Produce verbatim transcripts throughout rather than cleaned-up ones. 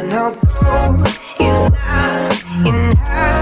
no gold is not in her.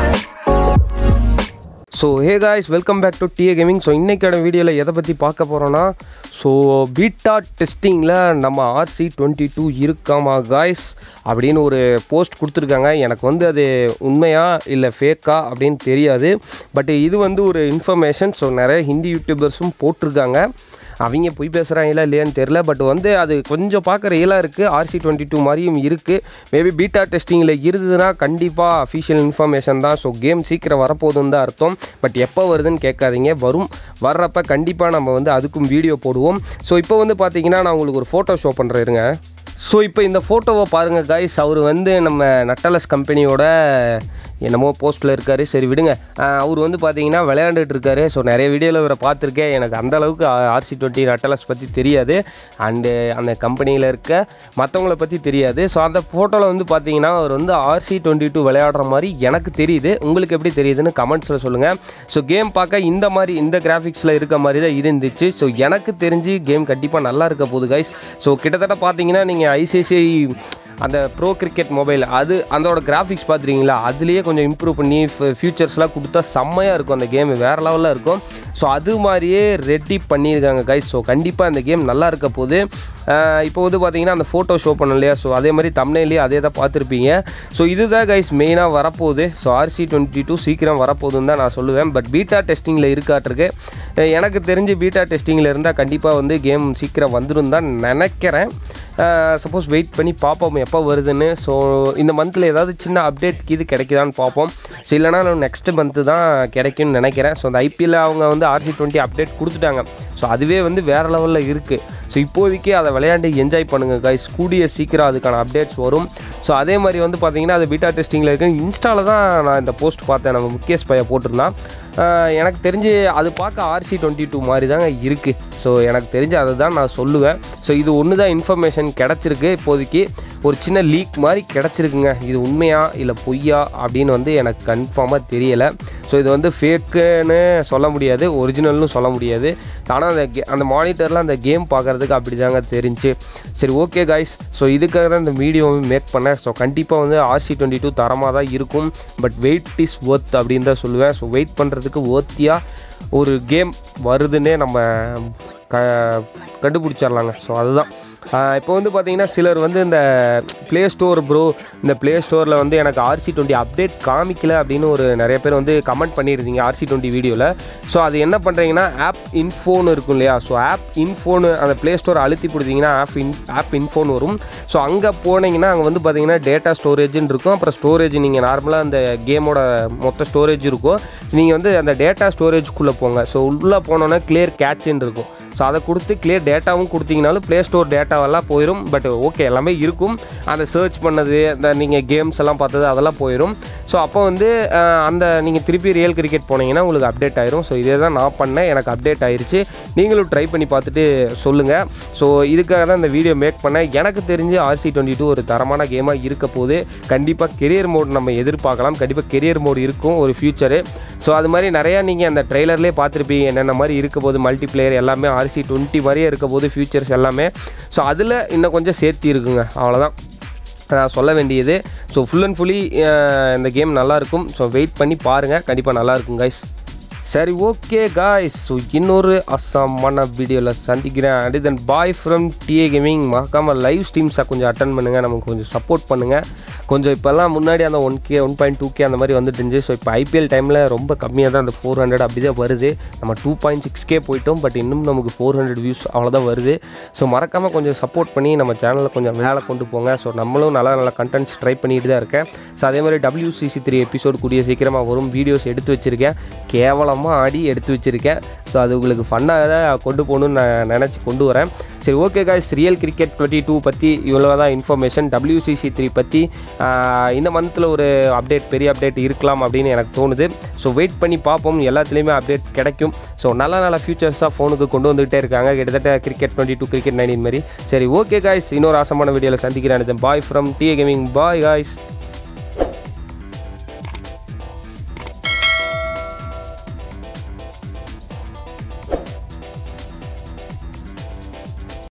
So hey guys, welcome back to T A Gaming. So இன்னைக்கான வீடியோவில் எதை பற்றி பார்க்க போகிறோன்னா, ஸோ பீட்டா டெஸ்டிங்கில் நம்ம ஆர் சி டுவெண்ட்டி டூ இருக்காமா காய்ஸ் அப்படின்னு ஒரு போஸ்ட் கொடுத்துருக்காங்க. எனக்கு வந்து அது உண்மையா இல்லை ஃபேக்கா அப்படின்னு தெரியாது. பட் இது வந்து ஒரு இன்ஃபர்மேஷன். ஸோ நிறைய ஹிந்தி யூடியூபர்ஸும் போட்டிருக்காங்க. அவங்க போய் பேசுகிறாங்களா இல்லையான்னு தெரில. பட் வந்து அது கொஞ்சம் பார்க்க ரியலாக இருக்குது. ஆர் சி டுவெண்ட்டி டூ மாதிரியும் இருக்குது. மேபி பீட்டா டெஸ்டிங்கில் இருந்ததுன்னா கண்டிப்பாக அஃபிஷியல் இன்ஃபர்மேஷன் தான். ஸோ கேம் சீக்கிரம் வரப்போகுதுன்னு தான் அர்த்தம். பட் எப்போ வருதுன்னு கேட்காதீங்க, வரும். வர்றப்ப கண்டிப்பாக நம்ம வந்து அதுக்கும் வீடியோ போடுவோம். ஸோ இப்போ வந்து பார்த்தீங்கன்னா நான் உங்களுக்கு ஒரு ஃபோட்டோ ஷோ பண்ணுறேருங்க. ஸோ இப்போ இந்த ஃபோட்டோவை பாருங்கள் கைஸ். அவர் வந்து நம்ம நட்டலஸ் கம்பெனியோட என்னமோ போஸ்ட்டில் இருக்கார். சரி விடுங்க. அவர் வந்து பார்த்தீங்கன்னா விளையாண்டுட்டு இருக்காரு. ஸோ நிறைய வீடியோவில் இவரை பார்த்துருக்கேன். எனக்கு அந்தளவுக்கு ஆர் சி டுவெண்ட்டி நட்டலஸ் பற்றி தெரியாது. அண்டு அந்த கம்பெனியில் இருக்க மற்றவங்கள பற்றி தெரியாது. ஸோ அந்த ஃபோட்டோவில் வந்து பார்த்தீங்கன்னா அவர் வந்து ஆர் சி டுவெண்ட்டி டூ விளையாடுற மாதிரி எனக்கு தெரியுது. உங்களுக்கு எப்படி தெரியுதுன்னு கமெண்ட்ஸில் சொல்லுங்கள். ஸோ கேம் பார்க்க இந்த மாதிரி இந்த கிராஃபிக்ஸில் இருக்க மாதிரி தான் இருந்துச்சு. ஸோ எனக்கு தெரிஞ்சு கேம் கண்டிப்பாக நல்லா இருக்க போகுது கைஸ். ஸோ கிட்டத்தட்ட பார்த்தீங்கன்னா நீங்கள் ஐசிஐசிஐ அந்த ப்ரோ கிரிக்கெட் மொபைல் அது அதோட கிராஃபிக்ஸ் பார்த்துருக்கீங்களா, அதுலேயே கொஞ்சம் இம்ப்ரூவ் பண்ணி ஃபியூச்சர்ஸ்லாம் கொடுத்தா செம்மையாக இருக்கும். அந்த கேம் வேறு லெவலில் இருக்கும். ஸோ அது மாதிரியே ரெடி பண்ணியிருக்காங்க கைஸ். ஸோ கண்டிப்பாக அந்த கேம் நல்லா இருக்க போகுது. இப்போ வந்து பார்த்தீங்கன்னா அந்த ஃபோட்டோ ஷோ பண்ண இல்லையா, ஸோ அதே மாதிரி தம்ப்நெயிலே அதே தான் பார்த்துருப்பீங்க. ஸோ இதுதான் கைஸ் மெயினாக வரப்போகுது. So R C twenty two சீக்கிரம் வரப்போகுதுன்னு தான் நான் சொல்லுவேன். பட் பீட்டா டெஸ்டிங்கில் இருக்காட்டிருக்கு. எனக்கு தெரிஞ்சு பீட்டா டெஸ்டிங்கில் இருந்தால் கண்டிப்பாக வந்து கேம் சீக்கிரம் வந்துடும் தான் நினைக்கிறேன். சப்போஸ் வெயிட் பண்ணி பார்ப்போம் எப்போ வருதுன்னு. ஸோ இந்த மந்தில் ஏதாவது சின்ன அப்டேட் இது கிடைக்குதான்னு பார்ப்போம். ஸோ இல்லைனா நெக்ஸ்ட் மந்த்து தான் கிடைக்கும்னு நினைக்கிறேன். ஸோ அந்த ஐபிஎல் அவங்க வந்து ஆர் சி டுவெண்ட்டி அப்டேட் கொடுத்துட்டாங்க. ஸோ அதுவே வந்து வேறு லெவலில் இருக்குது. ஸோ இப்போதைக்கு அதை விளையாண்டு என்ஜாய் பண்ணுங்கள் கைஸ். கூடிய சீக்கிரம் அதுக்கான அப்டேட்ஸ் வரும். ஸோ அதே மாதிரி வந்து பார்த்திங்கன்னா அது பீட்டா டெஸ்டிங்கில் இருக்குது. இன்ஸ்டாவில் தான் நான் இந்த போஸ்ட் பார்த்தேன். நம்ம முகேஷ் பையா போட்டிருந்தான். எனக்கு தெரிஞ்சு அது பார்க்க ஆர் சி டுவெண்ட்டி டூ மாதிரி தாங்க இருக்குது. ஸோ எனக்கு தெரிஞ்சு அதை தான் நான் சொல்லுவேன். ஸோ இது ஒன்று தான் இன்ஃபர்மேஷன் கிடச்சிருக்கு. இப்போதைக்கு ஒரு சின்ன லீக் மாதிரி கிடச்சிருக்குங்க. இது உண்மையா இல்லை பொய்யா அப்படின்னு வந்து எனக்கு கன்ஃபார்மாக தெரியலை. ஸோ இது வந்து ஃபேக்குன்னு சொல்ல முடியாது, ஒரிஜினல்னு சொல்ல முடியாது. ஆனால் அந்த கே அந்த மானிட்டரில் அந்த கேம் பார்க்குறதுக்கு அப்படி தாங்க தெரிஞ்சு. சரி ஓகே கைஸ். ஸோ இதுக்காக தான் இந்த வீடியோவை மேக் பண்ணேன். ஸோ கண்டிப்பாக வந்து ஆர் சி டுவெண்ட்டி டூ தரமாக தான் இருக்கும். பட் வெயிட் இஸ் ஒர்த் அப்படின்னு தான் சொல்லுவேன். ஸோ வெயிட் பண்ணுறதுக்கு ஒர்த்தியாக ஒரு கேம் வருதுன்னே நம்ம க கண்டுபிடிச்சிடலாங்க. ஸோ அதுதான் இப்போ வந்து பார்த்திங்கன்னா சிலர் வந்து இந்த ப்ளே ஸ்டோர் ப்ரோ இந்த ப்ளே ஸ்டோரில் வந்து எனக்கு ஆர் சி டுவெண்ட்டி அப்டேட் காமிக்கல அப்படின்னு ஒரு நிறைய பேர் வந்து கமெண்ட் பண்ணியிருந்தீங்க ஆர் சி டுவெண்ட்டி வீடியோவில். ஸோ அது என்ன பண்ணுறீங்கன்னா ஆப் இன்ஃபோன்னு இருக்கும் இல்லையா, ஸோ ஆப் இன்ஃபோன்னு அந்த ப்ளே ஸ்டோர் அழுத்தி கொடுத்தீங்கன்னா ஆப் இன் ஆப் இன்ஃபோன் வரும். ஸோ அங்கே போனீங்கன்னா அங்கே வந்து பார்த்திங்கன்னா டேட்டா ஸ்டோரேஜ்னு இருக்கும். அப்புறம் ஸ்டோரேஜ் நீங்கள் நார்மலாக அந்த கேமோட மொத்த ஸ்டோரேஜ் இருக்கும். நீங்கள் வந்து அந்த டேட்டா ஸ்டோரேஜ்குள்ளே போங்க. ஸோ உள்ளே போனோன்னா கிளியர் கேட்சுன்னு இருக்கும். ஸோ அதை கொடுத்து கிளியர் டேட்டாவும் கொடுத்தீங்கனாலும் ப்ளே ஸ்டோர் டேட்டாவெல்லாம் போயிடும். பட் ஓகே எல்லாமே இருக்கும். அந்த சர்ச் பண்ணது அந்த நீங்கள் கேம்ஸ் எல்லாம் பார்த்தது அதெல்லாம் போயிடும். ஸோ அப்போ வந்து அந்த நீங்கள் திருப்பி ரியல் கிரிக்கெட் போனீங்கன்னா உங்களுக்கு அப்டேட் ஆயிரும். ஸோ இதே தான் நான் பண்ணேன். எனக்கு அப்டேட் ஆயிடுச்சு. நீங்களும் ட்ரை பண்ணி பார்த்துட்டு சொல்லுங்கள். ஸோ இதுக்காக தான் இந்த வீடியோ மேக் பண்ணேன். எனக்கு தெரிஞ்சு ஆர் சி டுவெண்ட்டி டூ ஒரு தரமான கேமாக இருக்க போது. கண்டிப்பாக கெரியர் மோட் நம்ம எதிர்பார்க்கலாம். கண்டிப்பாக கெரியர் மோட் இருக்கும் ஒரு ஃபியூச்சரு. ஸோ அது மாதிரி நிறையா நீங்கள் அந்த ட்ரெய்லர்லேயே பார்த்துருப்பீங்க என்னென்ன மாதிரி இருக்க போது. மல்டிப்ளேயர் எல்லாமே ஆர் சி டுவெண்ட்டி மாதிரியே இருக்க போது ஃபியூச்சர்ஸ் எல்லாமே. ஸோ அதில் இன்னும் கொஞ்சம் சேர்த்தி இருக்குங்க. அவ்வளோதான் நான் சொல்ல வேண்டியது. ஸோ ஃபுல் அண்ட் ஃபுல்லி இந்த கேம் நல்லாயிருக்கும். ஸோ வெயிட் பண்ணி பாருங்கள், கண்டிப்பாக நல்லாயிருக்கும் கைஸ். சரி ஓகே காய்ஸ். ஸோ இன்னொரு அசாமான வீடியோவில் சந்திக்கிறேன். And then bye from DA gaming. மறக்காமல் லைவ் ஸ்ட்ரீம்ஸை கொஞ்சம் அட்டன் பண்ணுங்கள், நமக்கு கொஞ்சம் சப்போர்ட் பண்ணுங்கள். கொஞ்சம் இப்போல்லாம் முன்னாடி அந்த one K one point two K அந்த மாதிரி வந்துட்டு இருந்துச்சு. ஸோ இப்போ ஐபிஎல் டைமில் ரொம்ப கம்மியாக தான் அந்த ஃபோர் ஹண்ட்ரட் அப்படி தான் வருது. நம்ம டூ பாயிண்ட் சிக்ஸ் கே போயிட்டோம். பட் இன்னும் நமக்கு ஃபோர் ஹண்ட்ரட் வியூஸ் அவ்வளோதான் வருது. ஸோ மறக்காமல் கொஞ்சம் சப்போர்ட் பண்ணி நம்ம சேனலில் கொஞ்சம் மேலே கொண்டு போங்க. ஸோ நம்மளும் நல்ல நல்ல கண்டென்ட்ஸ் ட்ரை பண்ணிட்டு தான் இருக்கேன். ஸோ அதே மாதிரி டபிள்யூசிசி த்ரீ எபிசோடு கூடிய சீக்கிரமாக வரும். வீடியோஸ் எடுத்து வச்சுருக்கேன், கேவலமாக ஆடி எடுத்து வச்சுருக்கேன். ஸோ அது உங்களுக்கு ஃபன்னாக தான் கொண்டு போகணுன்னு நான் நினச்சி கொண்டு வரேன். சரி okay guys. Real cricket twenty two பற்றி இவ்வளோ தான் இன்ஃபர்மேஷன். டபிள்யூசிசி த்ரீ பற்றி இந்த மந்தில் ஒரு அப்டேட் பெரிய அப்டேட் இருக்கலாம் அப்படின்னு எனக்கு தோணுது. ஸோ வெயிட் பண்ணி பார்ப்போம். எல்லாத்துலேயுமே அப்டேட் கிடைக்கும். ஸோ நல்ல நல்ல ஃபியூச்சர்ஸாக ஃபோனுக்கு கொண்டு வந்துகிட்டே இருக்காங்க. கிட்டத்தட்ட cricket twenty two cricket nineteen மாதிரி. சரி ஓகே காய்ஸ். இன்னொரு ஆசமான வீடியோவில் சந்திக்கிறேன். Bye from DA gaming. Bye guys.